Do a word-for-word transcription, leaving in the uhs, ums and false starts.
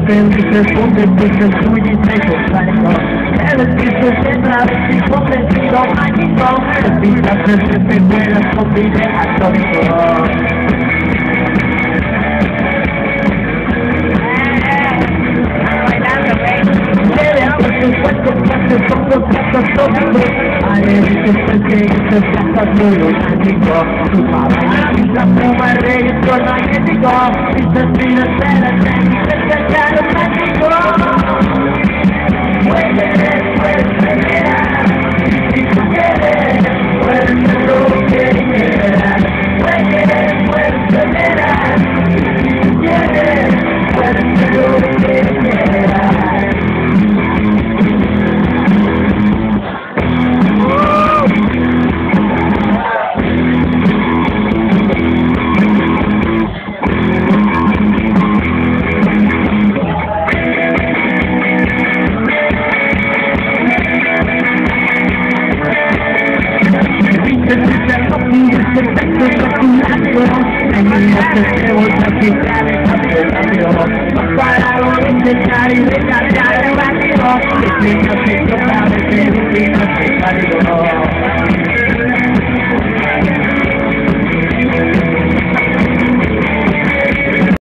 felices, convertirse en suyo y se complejo. El piso central es convertido mágico. El piso se te vuelas con mi atómico. Son los platos tópicos. Alegres perseguidos, platos muy románticos. Tu mamá y la pluma reggaetón magnético. Mis espinas de la técnica del caromático. Puedes, puedes acelerar. Si tú quieres, puedes hacer lo que quieras. Puedes, puedes acelerar. Si tú quieres, puedes hacer lo que quieras. Para intentar y descargar el vacío, es mi